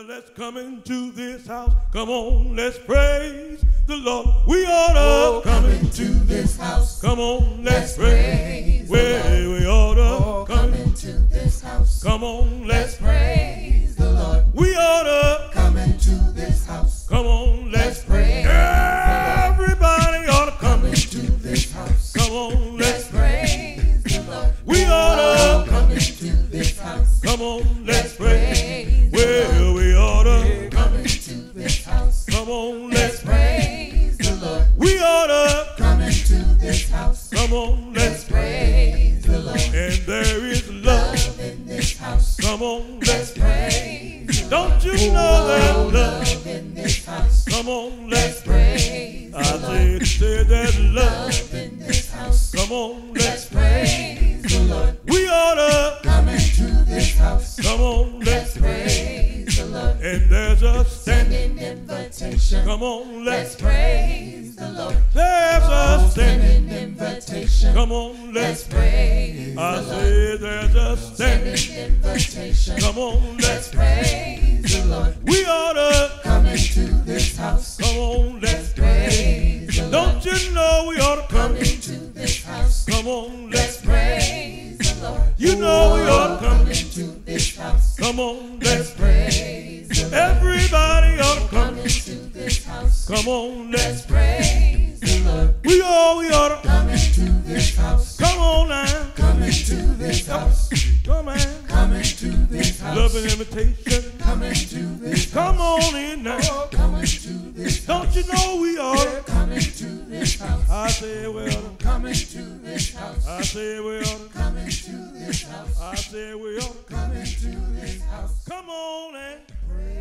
Well, let's come into this house. Come on, let's praise the Lord. We ought to come into this house. Come on, let's praise. Well, we ought to come into this house. Come on, let's praise the Lord. We ought to come into this house. Come on, let's praise. Everybody ought to come into this house. Come on, let's praise the Lord. We ought to come into this house. Come on, let's praise. Well, we ought to come into this house. Come on, let's praise the Lord. We ought to come into this house. Come on, let's praise the Lord. And there is love in this house. Come on, let's praise. Don't you know that love in this house? Come on, let's praise. I said there's love in this house. Come on, let's praise the Lord. We ought to come into this house. Come on, let's praise the Lord. And there's a standing invitation. Come on, let's praise the Lord. There's a standing invitation. Come on, let's praise the Lord. I said there's a standing invitation. Come on, let's praise the Lord. We ought to come into this house. Come on, let's praise the Lord. Don't you know we ought to come into this house? Come on, let's praise the Lord. You know we ought to come into this house. Come on, let's praise the Lord. Everybody ought to come into this house. Come on, let's praise the Lord. We ought to come into this house. Come on now. Come into this house. Come on. Come into this house. Love and invitation. Come into this house. Come on in now. Come into this house. Don't you know we ought to come into this house? I say we ought to come into this house. I say we ought to come into this house. I say we ought to come into this house. Come on and praise.